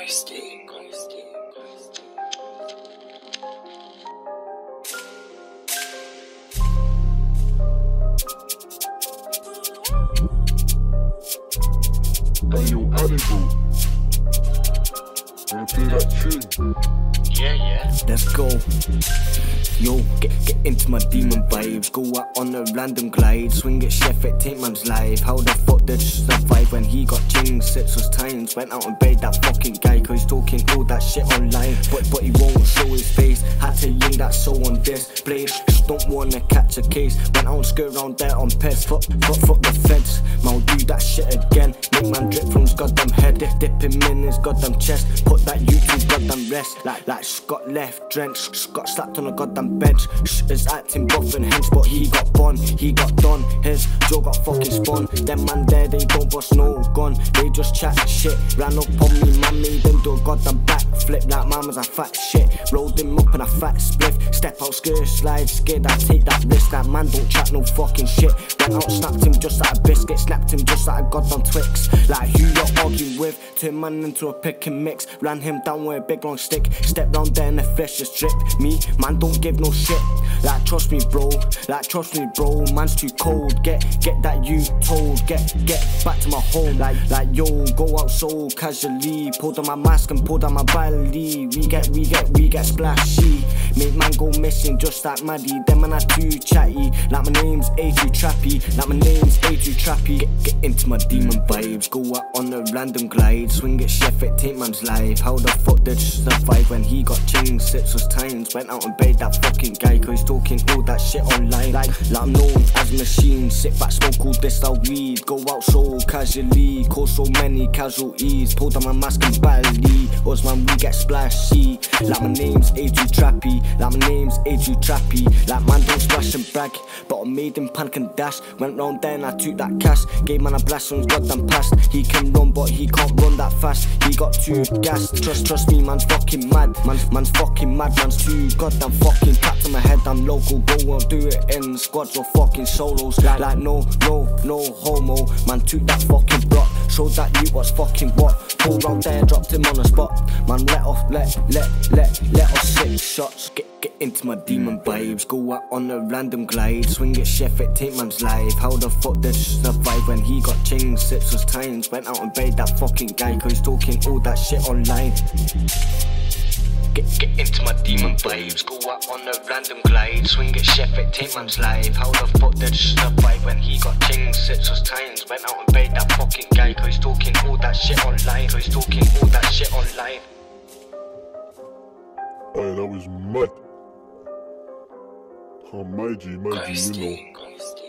Ghosty. Hey yo, Animal, wanna play that tune? Yeah. Let's go. Yo, get into my demon vibes. Go out on a random glide. Swing it, chef it, take man's life. How the fuck did you survive when he got chinged 6 was times? Went out and bait that fucking guy cause he's talking all that shit online. But he won't show his face. Had to ying that soul on this blade. Don't wanna catch a case. Went out and skirt around there on pest. Fuck the feds. Man, I'll do that shit again. Make man drip from his goddamn head. Dip him in his goddamn chest. Put that YouTube goddamn rest. Like Scott left drenched. Scott slapped on a goddamn bench. Is acting buff and hench, but he got bun, he got done. His jaw got fucking spun. Them man there, they don't bust no gun. They just chat shit. Ran up on me, man made them do a goddamn backflip. Like man was a fat shit. Rolled him up in a fat spliff. Step out, skirt, slide, skid. I take that risk. That man don't chat no fucking shit. Went out, snapped him just like a biscuit. Snapped him just like a goddamn Twix. Like who you're arguing with? Turn man into a pick and mix. Ran him down with a big long stick. Step round there and the flesh just drip. Me, man don't give no shit. Like trust me bro, man's too cold. Get that you told. Get back to my home. Like yo, go out so casually. Pulled on my mask and pulled on my valley. We get splashy. Make man go missing just like Maddie. Them man are too chatty. Like my name's A2 Trappy. Get into my demon vibes. Go out on a random glide. Swing it, chef it, take man's life. How the fuck did you survive when he got chinged 6 was times? Went out and bait that fucking guy cause he's talking all that shit online. Like I'm known as machine. Sit back, smoke all this out weed. Go out so casually. Cause so many casualties. Pulled on my mask and badly. Us man, we get splashy. Like my name's A2 Trappy. Like man don't splash and brag. But I made him panic and dash. Went round there and I took that cash. Gave man a blast on his goddamn past. He can run but he can't run that fast. He got too gassed. Trust me, man's fucking mad. Man's fucking mad. Man's too goddamn fucking tapped on my head. I'm local, go on, do it in squads or fucking solos. Like no homo. Man took that fucking block. Showed that you was fucking what. Pulled round there, dropped him on the spot. Man let off 6 shots. Get into my demon vibes. Go out on a random glide. Swing it, chef it, take man's life. How the fuck did you survive when he got chinged 6 was times? Went out and bait that fucking guy cause he's talking all that shit online. Get into my demon vibes. Go out on a random glide. Swing it, chef it, take man's life. How the fuck did you survive when he got chinged 6 was times? Went out and bait that fucking guy cause he's talking all that shit online. Hey, that was mad. Oh, my G, you know. Ghosty.